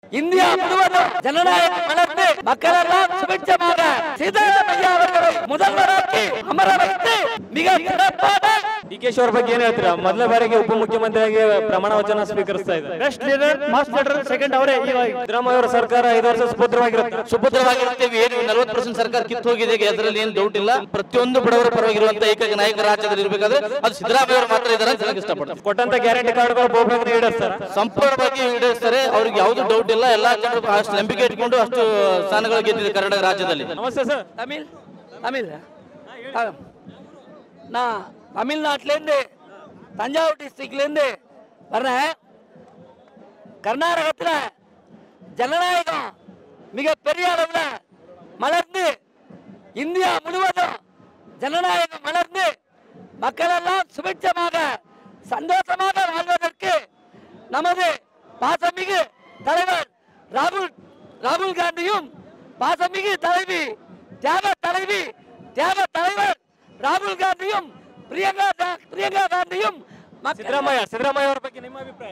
India முழுவதும் ஜனநாயக மலர்ந்து மக்களெல்லாம் சுபிட்சமாக சிதம்பரம் அவர்களை முதல்வராக்கி அமர வைத்து மிக சிறப்பான ಡಿಕೆಶಿ ಅವರ ಬಗ್ಗೆ ಏನು ಹೇಳ್ತೀರಾ? ಮೊದಲ ಬಾರಿಗೆ ಉಪಮುಖ್ಯಮಂತ್ರಿಯಾಗಿ ಪ್ರಮಾಣ ವಚನ ಸ್ವೀಕರಿಸ್ತಾ ಇದ್ದಾರೆ. Best leader, mass leader, second ಅವರೇ. ಸಿದ್ದರಾಮಯ್ಯ ಅವರ ಸರ್ಕಾರ 5 ವರ್ಷ ಸುಭದ್ರವಾಗಿರುತ್ತೆ. ಏನು 40% ಸರ್ಕಾರ ಕಿತ್ತು ಹೋಗಿದೆ, ಅದರಲ್ಲಿ ಏನು ಡೌಟ್ ಇಲ್ಲ. ಪ್ರತಿಯೊಂದು ಬಡವರ ಪರವಾಗಿರುವಂತ ಏಕೈಕ ನಾಯಕ ರಾಜ್ಯದಲ್ಲಿ ಇರಬೇಕಾದ್ರೆ ಅದು ಸಿದ್ದರಾಮಯ್ಯ ಅವರು ಮಾತ್ರ ಇದ್ದಾರೆ ಅಂತ ಹೇಳಕ್ ಇಷ್ಟಪಡ್ತೀನಿ. ಕೊಟ್ಟಂತ ಗ್ಯಾರಂಟಿ ಕಾರ್ಡ್ಗಳು ಬಹುಬೇಗ ಈಡೇರಿಸ್ತಾರ? ಸಂಪೂರ್ಣವಾಗಿ ಈಡೇರಿಸ್ತಾರೆ. ಅವ್ರಿಗೆ ಯಾವ್ದು ಡೌಟ್ ಇಲ್ಲ. ಎಲ್ಲಾ ಜನರು ಅಷ್ಟು ನಂಬಿಕೆ ಇಟ್ಕೊಂಡು ಅಷ್ಟು ಸ್ಥಾನಗಳು ಗೆದ್ದಿದೆ ಕರ್ನಾಟಕ ರಾಜ್ಯದಲ್ಲಿ. ನಮಸ್ತೆ ಸರ್. தமிழ் நான் தமிழ்நாட்டிலேருந்து தஞ்சாவூர் டிஸ்ட்ரிக்ட்லேருந்து வர்றேன். கர்நாடகத்தில் ஜனநாயகம் மிகப்பெரிய அளவில் மலர்ந்து இந்தியா முழுவதும் ஜனநாயகம் மலர்ந்து மக்களெல்லாம் சுபிட்சமாக சந்தோஷமாக வாழ்வதற்கு நமது பாசமிகு தலைவர் ராகுல் காந்தியும் பாசமிகு தலைவி தியாக தலைவர் ராகுல் காந்தியும் பிரியங்கா காந்தியும் ಸಿದ್ದರಾಮಯ್ಯ ಅವರ ಬಗ್ಗೆ ನಿಮ್ಮ ಅಭಿಪ್ರಾಯ?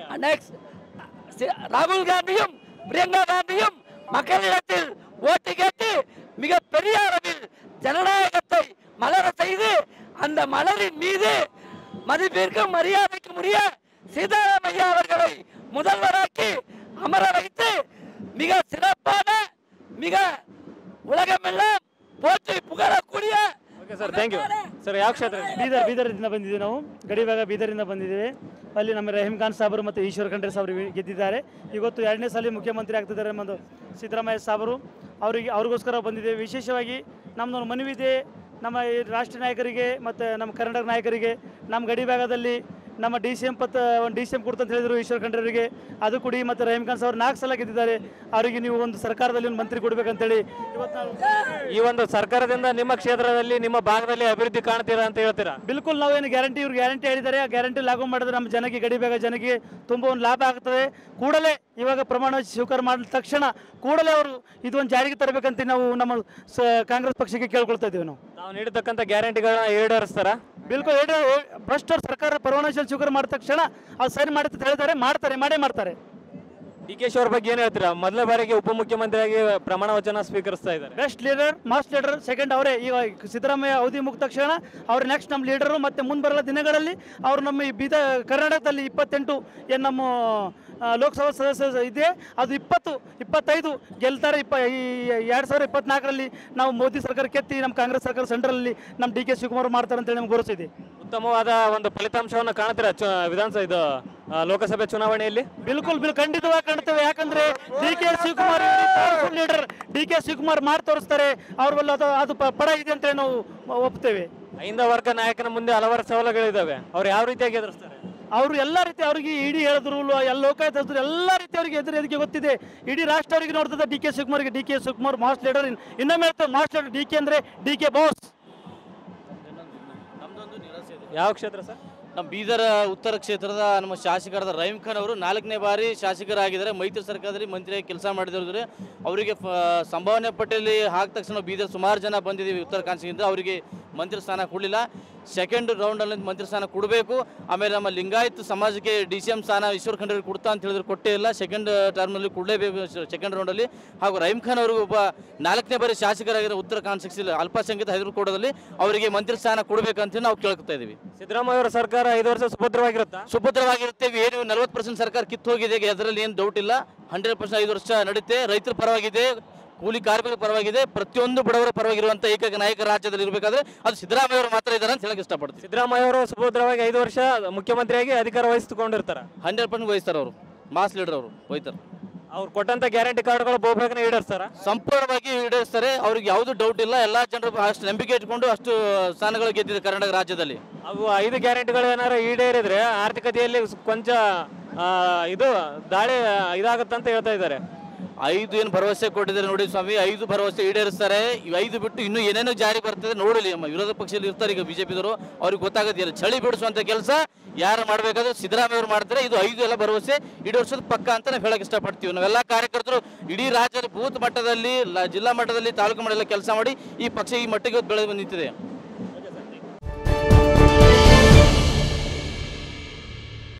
ராகுல் காந்தியும் பிரியங்கா காந்தியும் மக்களிடத்தில் ஓட்டு கேட்டு மிகப்பெரிய அளவில் ஜனநாயகத்தை மலர செய்து அந்த மலரின் மீது மதிப்பிற்கும் மரியாதைக்கும் உரிய சித்தராமையா அவர்களை முதல்வராக்கி அமர வைத்து மிக சிறப்பான மிக உலகமெல்லாம் போற்றி புகழக்கூடிய. Sir, thank you sir. ಯಾವ ಕ್ಷೇತ್ರ? ಬೀದರಿಂದ ಬಂದಿದ್ದೀವಿ ನಾವು. ಗಡಿಭಾಗ ಬೀದರಿಂದ ಬಂದಿದ್ದೇವೆ. ಅಲ್ಲಿ ನಮ್ಮ ರಹೀಂ ಖಾನ್ ಸಾಬರು ಮತ್ತು ಈಶ್ವರ್ ಖಂಡ್ರೆ ಸಾಬರು ಗೆದ್ದಿದ್ದಾರೆ. ಇವತ್ತು 2ನೇ ಸಲ ಮುಖ್ಯಮಂತ್ರಿ ಆಗ್ತಿದ್ದಾರೆ ನಮ್ಮದು ಸಿದ್ದರಾಮಯ್ಯ ಸಾಬರು. ಅವ್ರಿಗೋಸ್ಕರ ಬಂದಿದ್ದೇವೆ. ವಿಶೇಷವಾಗಿ ನಮ್ಮದೊಂದು ಮನವಿದೆ ನಮ್ಮ ರಾಷ್ಟ್ರೀಯ ನಾಯಕರಿಗೆ ಮತ್ತು ನಮ್ಮ ಕರ್ನಾಟಕ ನಾಯಕರಿಗೆ. ನಮ್ಮ ಗಡಿಭಾಗದಲ್ಲಿ ನಮ್ಮ DCM ಕೊಡ್ತಂತ ಹೇಳಿದರು ಈಶ್ವರ್ ಖಂಡ್ರೆಯವರಿಗೆ. ಅದು ಕೊಡಿ. ಮತ್ತು ರಹೀಂ ಖಾನ್ ಸಾಬರು 4 ಸಲ ಗೆದ್ದಿದ್ದಾರೆ. ಅವರಿಗೆ ನೀವು ಒಂದು ಸರ್ಕಾರದಲ್ಲಿ ಒಂದು ಮಂತ್ರಿ ಕೊಡಬೇಕಂತೇಳಿ ಇವತ್ತು ನಾವು ಈ ಒಂದು ಸರ್ಕಾರದಿಂದ ನಿಮ್ಮ ಕ್ಷೇತ್ರದಲ್ಲಿ ನಿಮ್ಮ ಭಾಗದಲ್ಲಿ ಅಭಿವೃದ್ಧಿ ಕಾಣ್ತೀರಾ ಅಂತ ಹೇಳ್ತೀರಾ? ಬಿಲ್ಕುಲ್. ನಾವೇನು ಇವ್ರು ಗ್ಯಾರಂಟಿ ಹೇಳಿದ್ದಾರೆ, ಆ ಗ್ಯಾರಂಟಿ ಲಾಗು ಮಾಡಿದ್ರೆ ನಮ್ಮ ಜನಕ್ಕೆ ಗಡಿಭಾಗ ಜನಕ್ಕೆ ತುಂಬ ಒಂದು ಲಾಭ ಆಗ್ತದೆ. ಕೂಡಲೇ ಇವಾಗ ಪ್ರಮಾಣ ಸ್ವೀಕಾರ ಮಾಡಿದ ತಕ್ಷಣ ಕೂಡಲೇ ಅವರು ಇದೊಂದು ಜಾರಿಗೆ ತರಬೇಕಂತ ನಾವು ನಮ್ಮ ಕಾಂಗ್ರೆಸ್ ಪಕ್ಷಕ್ಕೆ ಕೇಳ್ಕೊಳ್ತಾ ಇದ್ದೀವಿ. ನಾವು ನೀಡತಕ್ಕಂಥ ಗ್ಯಾರಂಟಿಗಳನ್ನ ಈಡೇರಿಸ್ತಾರ? ಬಿಲ್ಕುಲ್. ಫಸ್ಟ್ ಸರ್ಕಾರ ಪ್ರಮಾಣ ಸ್ವೀಕಾರ ಮಾಡಿದ ತಕ್ಷಣ ಅದು ಸರಿ ಮಾಡುತ್ತೆ ಹೇಳಿದ್ದಾರೆ, ಮಾಡೇ ಮಾಡ್ತಾರೆ. ಡಿಕೆಶಿ ಅವರ ಬಗ್ಗೆ ಏನು ಹೇಳ್ತೀರಾ? ಮೊದಲ ಬಾರಿಗೆ ಉಪಮುಖ್ಯಮಂತ್ರಿಯಾಗಿ ಪ್ರಮಾಣ ವಚನ ಸ್ವೀಕರಿಸ್ತಾ ಇದ್ದಾರೆ. Best leader, mass leader, second ಅವರೇ. ಈಗ ಸಿದ್ದರಾಮಯ್ಯ ಅವಧಿ ಮುಗಿದ ತಕ್ಷಣ ಅವ್ರು ನೆಕ್ಸ್ಟ್ ನಮ್ಮ ಲೀಡರು. ಮತ್ತು ಮುಂದೆ ಬರಲ ದಿನಗಳಲ್ಲಿ ಅವರು ನಮ್ಮ ಈ ಕರ್ನಾಟಕದಲ್ಲಿ 28 ಏನು ನಮ್ಮ ಲೋಕಸಭಾ ಸದಸ್ಯ ಇದೆ, ಅದು 25 ಗೆಲ್ತಾರೆ. ಈ 2024ರಲ್ಲಿ ನಾವು ಮೋದಿ ಸರ್ಕಾರ ಕೆತ್ತಿ ನಮ್ಮ ಕಾಂಗ್ರೆಸ್ ಸರ್ಕಾರ ಸೆಂಟ್ರಲ್ಲಿ ನಮ್ಮ DK ಶಿವಕುಮಾರ್ ಮಾಡ್ತಾರೆ ಅಂತೇಳಿ ನಮ್ಗೆ ಭರವಸೆ ಇದೆ. ಉತ್ತಮವಾದ ಒಂದು ಫಲಿತಾಂಶವನ್ನು ಕಾಣ್ತೀರಾ ವಿಧಾನಸಭೆ ಲೋಕಸಭೆ ಚುನಾವಣೆಯಲ್ಲಿ? ಬಿಲ್ಕುಲ್ ಖಂಡಿತವಾಗಿ ಕಾಣ್ತೇವೆ. ಯಾಕಂದ್ರೆ DK Shivakumar leader, DK Shivakumar ಮಾಡಿ ತೋರಿಸ್ತಾರೆ. ಅವ್ರ ಅದು ಪಡ ಇದೆ ಅಂತ ನಾವು ಒಪ್ತೇವೆ. ಐಂದ ವರ್ಗ ನಾಯಕನ ಮುಂದೆ ಹಲವಾರು ಸವಾಲುಗಳಿದ್ದಾವೆ. ಅವ್ರು ಯಾವ ರೀತಿಯಾಗಿ ಎದುರಿಸ್ತಾರೆ? ಅವರು ಎಲ್ಲ ರೀತಿ ಅವ್ರಿಗೆ ಇಡೀ ಹೇಳಿದ್ರು, ಎಲ್ಲ ಲೋಕಾಯುಕ್ತ ಹೇಳಿದ್ರು, ಎಲ್ಲ ರೀತಿ ಅವರಿಗೆ ಎದುರಿಗೆ ಗೊತ್ತಿದೆ. ಇಡೀ ರಾಷ್ಟ್ರ ಅವರಿಗೆ ನೋಡ್ತದೆ DK ಶಿವಕುಮಾರ್ ಮಾಸ್ ಲೀಡರ್. ಇನ್ನೊಮ್ಮೆ ಹೇಳ್ತಾರೆ ಮಾಸ್ ಲೀಡರ್. DK ಅಂದ್ರೆ DK ಬಾಸ್. ಯಾವ ಕ್ಷೇತ್ರ ಸರ್? ನಮ್ಮ ಬೀದರ್ ಉತ್ತರ ಕ್ಷೇತ್ರದ ನಮ್ಮ ಶಾಸಕರಾದ ರಹೀಂ ಖಾನ್ ಅವರು 4ನೇ ಬಾರಿ ಶಾಸಕರಾಗಿದ್ದಾರೆ. ಮೈತ್ರಿ ಸರ್ಕಾರದಲ್ಲಿ ಮಂತ್ರಿಯಾಗಿ ಕೆಲಸ ಮಾಡಿದ್ರೆ ಅವರಿಗೆ ಸಂಭಾವನೆ ಪಟ್ಟಿಯಲ್ಲಿ ಹಾಕಿದ ತಕ್ಷಣ ಬೀದರ್ ಸುಮಾರು ಜನ ಬಂದಿದ್ದೀವಿ ಉತ್ತರ ಕಾನ್ಸ್ಟಿಟ್ಯೂನ್ಸಿಯಿಂದ. ಅವರಿಗೆ ಮಂತ್ರಿ ಸ್ಥಾನ ಕೊಡಲಿಲ್ಲ. ಸೆಕೆಂಡ್ ರೌಂಡಲ್ಲಿ ಮಂತ್ರಿ ಸ್ಥಾನ ಕೊಡಬೇಕು. ಆಮೇಲೆ ನಮ್ಮ ಲಿಂಗಾಯತ್ ಸಮಾಜಕ್ಕೆ DCM ಸ್ಥಾನ ಈಶ್ವರ್ ಖಂಡ್ರೆ ಕೊಡ್ತಾ ಅಂತ ಹೇಳಿದ್ರೆ ಕೊಟ್ಟೇ ಇಲ್ಲ. ಸೆಕೆಂಡ್ ಟರ್ಮ್ನಲ್ಲಿ ಕೊಡಲೇಬೇಕು ಸೆಕೆಂಡ್ ರೌಂಡಲ್ಲಿ. ಹಾಗೂ ರಹೀಂ ಖಾನ್ ಅವರು ಒಬ್ಬ 4ನೇ ಬಾರಿ ಶಾಸಕರಾಗಿರೋ ಉತ್ತರ ಕಾನ್ಸ್ಟಿಟ್ಯೂನ್ಸಿ ಅಲ್ಪಸಂಖ್ಯಾತ ಹೈದರಾಬಾದಲ್ಲಿ ಅವರಿಗೆ ಮಂತ್ರಿ ಸ್ಥಾನ ಕೊಡಬೇಕಂತ ನಾವು ಕೇಳ್ಕೊತಾ ಇದ್ದೀವಿ. ಸಿದ್ದರಾಮಯ್ಯ ಅವರ ಸರ್ಕಾರ 5 ವರ್ಷ ಸುಭದ್ರವಾಗಿರುತ್ತೆ. ಏನು 40% ಸರ್ಕಾರ ಕಿತ್ತು ಹೋಗಿದೆ, ಅದರಲ್ಲಿ ಏನು ಡೌಟ್ ಇಲ್ಲ. 100% 5 ವರ್ಷ ನಡೀತೆ. ರೈತರ ಪರವಾಗಿದೆ, ಕೂಲಿ ಕಾರ್ಮಿಕರ ಪರವಾಗಿದೆ, ಪ್ರತಿಯೊಂದು ಬಡವರ ಪರವಾಗಿರುವಂಥ ಏಕೈಕ ನಾಯಕ ರಾಜ್ಯದಲ್ಲಿ ಇರಬೇಕಾದ್ರೆ ಅದು ಸಿದ್ದರಾಮಯ್ಯ ಅವರು ಮಾತ್ರ ಇದ್ದಾರೆ ಅಂತ ಹೇಳಕ್ ಇಷ್ಟಪಡ್ತೀನಿ. ಸಿದ್ದರಾಮಯ್ಯ ಅವರು ಸುಭದ್ರವಾಗಿ 5 ವರ್ಷ ಮುಖ್ಯಮಂತ್ರಿಯಾಗಿ ಅಧಿಕಾರ ವಹಿಸಿಕೊಂಡಿರ್ತಾರೆ. 100% ವಹಿಸ್ತಾರೆ. ಅವರು ಮಾಸ್ ಲೀಡರ್, ಅವರು ಹೋಯ್ತಾರೆ. ಅವ್ರು ಕೊಟ್ಟಂತ ಗ್ಯಾರಂಟಿ ಕಾರ್ಡ್ಗಳು ಬಹುಬೇಗ ಈಡೇರಿಸ್ತಾರ? ಸಂಪೂರ್ಣವಾಗಿ ಈಡೇರಿಸ್ತಾರೆ. ಅವ್ರಿಗೆ ಯಾವುದು ಡೌಟ್ ಇಲ್ಲ. ಎಲ್ಲಾ ಜನರು ಅಷ್ಟು ನಂಬಿಕೆ ಇಟ್ಕೊಂಡು ಅಷ್ಟು ಸ್ಥಾನಗಳು ಗೆದ್ದಿದೆ ಕರ್ನಾಟಕ ರಾಜ್ಯದಲ್ಲಿ. ಅವು 5 ಗ್ಯಾರಂಟಿಗಳು ಏನಾರು ಈಡೇರಿದ್ರೆ ಆರ್ಥಿಕತೆಯಲ್ಲಿ ಕೊಂಚ ಇದು ದಾಳಿ ಇದಾಗುತ್ತಂತ ಹೇಳ್ತಾ ಇದ್ದಾರೆ. 5 ಏನು ಭರವಸೆ ಕೊಟ್ಟಿದ್ದಾರೆ ನೋಡಿ ಸ್ವಾಮಿ, 5 ಭರವಸೆ ಈಡೇರಿಸ್ತಾರೆ. 5 ಬಿಟ್ಟು ಇನ್ನೂ ಏನೇನೋ ಜಾರಿ ಬರ್ತದೆ ನೋಡಲಿ. ನಮ್ಮ ವಿರೋಧ ಪಕ್ಷದಲ್ಲಿ ಇರ್ತಾರೆ ಈಗ BJPದವರು, ಅವ್ರಿಗೆ ಗೊತ್ತಾಗೋದಿಲ್ಲ. ಚಳಿ ಬಿಡಿಸುವಂಥ ಕೆಲಸ ಯಾರು ಮಾಡಬೇಕಾದ್ರೆ ಸಿದ್ದರಾಮಯ್ಯ ಅವರು ಮಾಡ್ತಾರೆ. ಇದು 5 ಎಲ್ಲ ಭರವಸೆ ಈಡೇರಿಸೋದು ಪಕ್ಕ ಅಂತ ನಾವು ಹೇಳಕ್ಕೆ ಇಷ್ಟಪಡ್ತೀವಿ. ನಾವೆಲ್ಲ ಕಾರ್ಯಕರ್ತರು ಇಡೀ ರಾಜ್ಯದ ಬೂತ್ ಮಟ್ಟದಲ್ಲಿ, ಜಿಲ್ಲಾ ಮಟ್ಟದಲ್ಲಿ, ತಾಲೂಕು ಮಟ್ಟದಲ್ಲಿ ಕೆಲಸ ಮಾಡಿ ಈ ಪಕ್ಷ ಈ ಮಟ್ಟಿಗೆ ಬೆಳೆದು ನಿಂತಿದೆ.